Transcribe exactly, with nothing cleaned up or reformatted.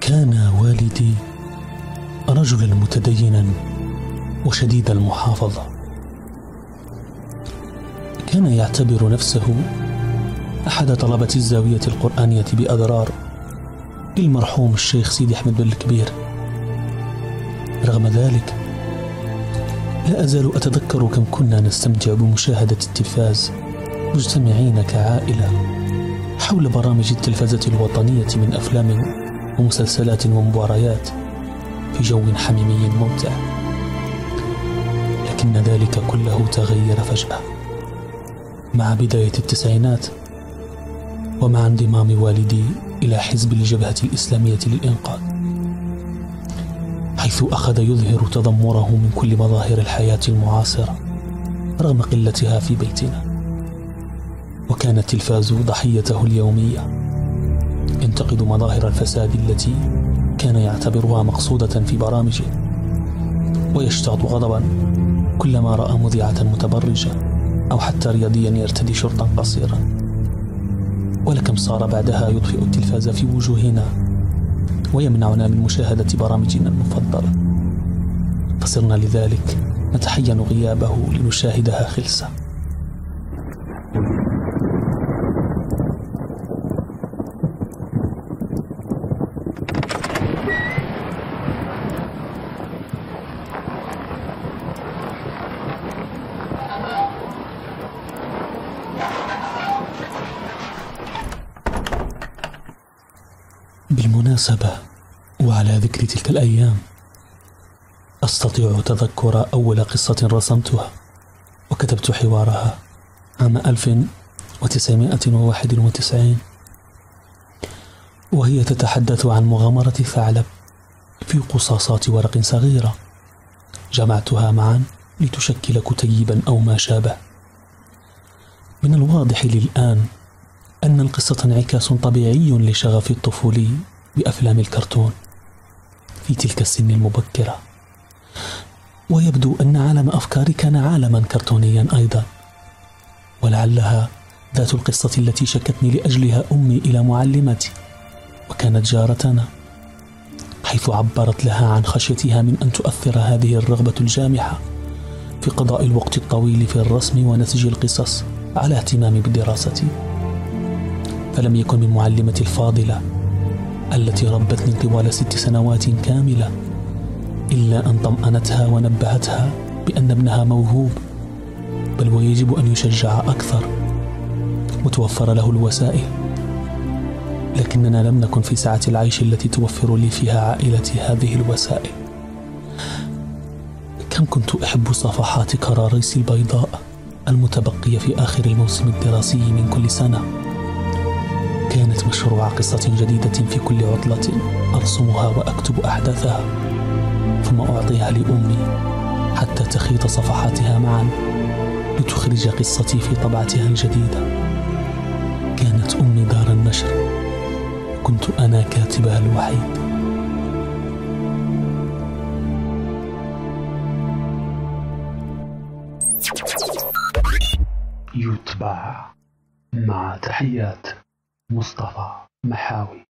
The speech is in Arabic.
كان والدي رجلا متدينا وشديد المحافظة. كان يعتبر نفسه أحد طلبة الزاوية القرآنية بأضرار للمرحوم الشيخ سيدي أحمد بن الكبير. رغم ذلك لا أزال أتذكر كم كنا نستمتع بمشاهدة التلفاز مجتمعين كعائلة حول برامج التلفزة الوطنية من أفلام ومسلسلات ومباريات في جو حميمي ممتع. لكن ذلك كله تغير فجأة مع بداية التسعينات، ومع انضمام والدي إلى حزب الجبهة الإسلامية للإنقاذ، حيث أخذ يظهر تذمره من كل مظاهر الحياة المعاصرة رغم قلتها في بيتنا. وكان التلفاز ضحيته اليومية، ينتقد مظاهر الفساد التي كان يعتبرها مقصودة في برامجه، ويشتاط غضبا كلما رأى مذيعة متبرجة أو حتى رياضيا يرتدي شرطا قصيرا. ولكم صار بعدها يطفئ التلفاز في وجوهنا ويمنعنا من مشاهدة برامجنا المفضلة، فصرنا لذلك نتحين غيابه لنشاهدها خلسة. بالمناسبة، وعلى ذكر تلك الأيام، أستطيع تذكر أول قصة رسمتها وكتبت حوارها عام ألف وتسعمائة وواحد وتسعين، وهي تتحدث عن مغامرة ثعلب في قصاصات ورق صغيرة جمعتها معا لتشكل كتيبا أو ما شابه. من الواضح لي الآن أن القصة انعكاس طبيعي لشغفي الطفولي بأفلام الكرتون في تلك السن المبكرة، ويبدو أن عالم أفكاري كان عالما كرتونيا أيضا، ولعلها ذات القصة التي شكتني لأجلها أمي إلى معلمتي وكانت جارتنا، حيث عبرت لها عن خشيتها من أن تؤثر هذه الرغبة الجامحة في قضاء الوقت الطويل في الرسم ونسج القصص على اهتمامي بدراستي. فلم يكن من معلمتي الفاضلة التي ربتني طوال ست سنوات كاملة إلا أن طمأنتها ونبهتها بأن ابنها موهوب، بل ويجب أن يشجع أكثر وتوفر له الوسائل. لكننا لم نكن في سعة العيش التي توفر لي فيها عائلتي هذه الوسائل. كم كنت أحب صفحات كراريس البيضاء المتبقية في آخر الموسم الدراسي من كل سنة. كانت مشروع قصة جديدة في كل عطلة أرسمها وأكتب أحداثها، ثم أعطيها لأمي حتى تخيط صفحاتها معا لتخرج قصتي في طبعتها الجديدة. كانت أمي دار النشر، كنت أنا كاتبها الوحيد. يتبع. مع تحيات مصطفى محاوي.